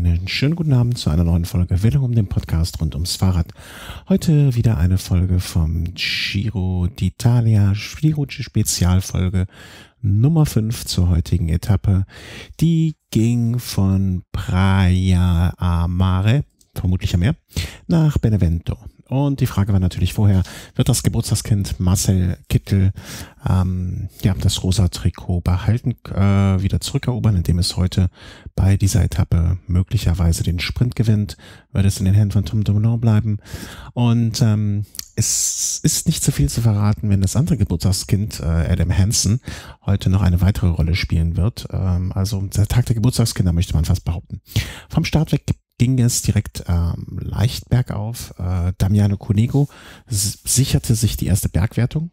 Einen schönen guten Abend zu einer neuen Folge Welle um den Podcast rund ums Fahrrad. Heute wieder eine Folge vom Giro d'Italia, Spezialfolge Nummer 5 zur heutigen Etappe. Die ging von Praia a Mare, vermutlich am Meer, nach Benevento. Und die Frage war natürlich vorher, wird das Geburtstagskind Marcel Kittel das rosa Trikot behalten, wieder zurückerobern, indem es heute bei dieser Etappe möglicherweise den Sprint gewinnt, wird es in den Händen von Tom Dumoulin bleiben. Und es ist nicht zu viel zu verraten, wenn das andere Geburtstagskind, Adam Hansen, heute noch eine weitere Rolle spielen wird. Also der Tag der Geburtstagskinder möchte man fast behaupten. Vom Start weg ging es direkt leicht bergauf. Damiano Cunego sicherte sich die erste Bergwertung.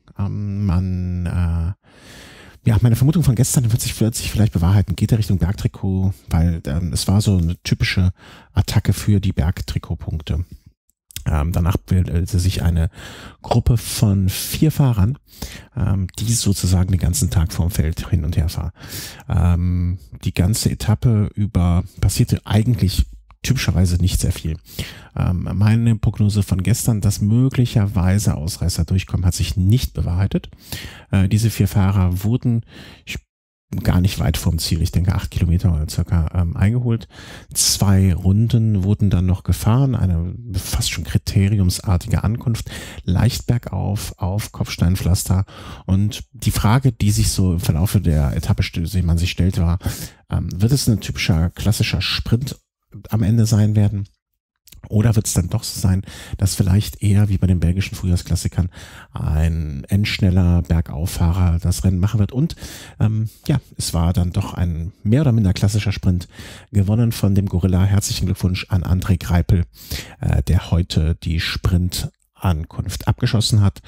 Meine Vermutung von gestern wird sich vielleicht bewahrheiten. Geht er Richtung Bergtrikot, weil es war so eine typische Attacke für die Bergtrikotpunkte. Danach bildete sich eine Gruppe von 4 Fahrern, die sozusagen den ganzen Tag vorm Feld hin und her fahren. Die ganze Etappe über passierte eigentlich typischerweise nicht sehr viel. Meine Prognose von gestern, dass möglicherweise Ausreißer durchkommen, hat sich nicht bewahrheitet. Diese 4 Fahrer wurden gar nicht weit vom Ziel, ich denke 8 Kilometer oder circa, eingeholt. 2 Runden wurden dann noch gefahren, eine fast schon kriteriumsartige Ankunft, leicht bergauf, auf Kopfsteinpflaster. Und die Frage, die sich so im Verlauf der Etappe, die man sich stellt, war, wird es ein typischer klassischer Sprint am Ende sein werden? Oder wird es dann doch so sein, dass vielleicht eher wie bei den belgischen Frühjahrsklassikern ein endschneller Bergauffahrer das Rennen machen wird? Und es war dann doch ein mehr oder minder klassischer Sprint, gewonnen von dem Gorilla. Herzlichen Glückwunsch an André Greipel, der heute die Sprintankunft abgeschossen hat.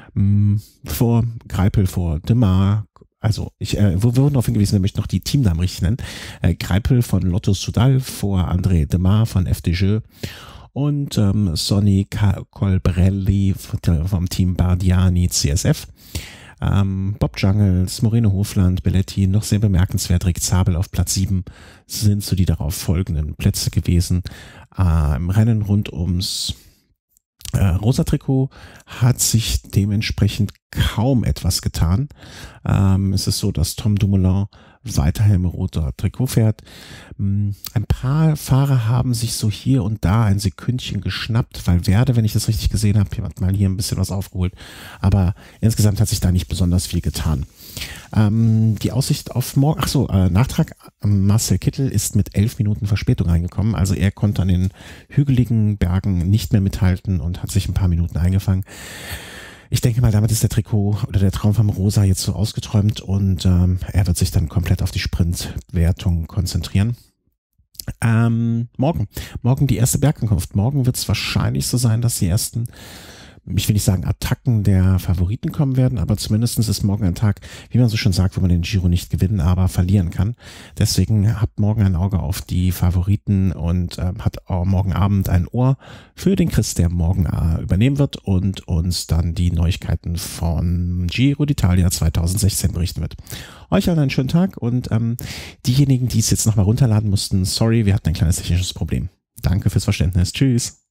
Vor Greipel, vor Demar. Also wir wurden darauf hingewiesen, wir möchten noch die Teamnamen richtig nennen. Greipel von Lotto Soudal vor André Demar von FDJ und Sonny Colbrelli vom Team Bardiani CSF. Bob Jungels, Moreno Hofland, Belletti, noch sehr bemerkenswert, Rick Zabel auf Platz 7 sind so die darauf folgenden Plätze gewesen. Im Rennen rund ums rosa Trikot hat sich dementsprechend kaum etwas getan. Es ist so, dass Tom Dumoulin weiterhin im roter Trikot fährt. Ein paar Fahrer haben sich so hier und da ein Sekündchen geschnappt, weil Werde, wenn ich das richtig gesehen habe, hat mal hier ein bisschen was aufgeholt. Aber insgesamt hat sich da nicht besonders viel getan. Die Aussicht auf morgen, Nachtrag, Marcel Kittel ist mit 11 Minuten Verspätung reingekommen, also er konnte an den hügeligen Bergen nicht mehr mithalten und hat sich ein paar Minuten eingefangen. Ich denke mal, damit ist der Trikot oder der Traum vom Rosa jetzt so ausgeträumt und er wird sich dann komplett auf die Sprintwertung konzentrieren. Morgen die erste Bergankunft. Morgen wird es wahrscheinlich so sein, dass die ersten, ich will nicht sagen Attacken der Favoriten kommen werden, aber zumindest ist morgen ein Tag, wie man so schon sagt, wo man den Giro nicht gewinnen, aber verlieren kann. Deswegen habt morgen ein Auge auf die Favoriten und hat auch morgen Abend ein Ohr für den Chris, der morgen übernehmen wird und uns dann die Neuigkeiten von Giro d'Italia 2016 berichten wird. Euch allen einen schönen Tag und diejenigen, die es jetzt nochmal runterladen mussten, sorry, wir hatten ein kleines technisches Problem. Danke fürs Verständnis. Tschüss.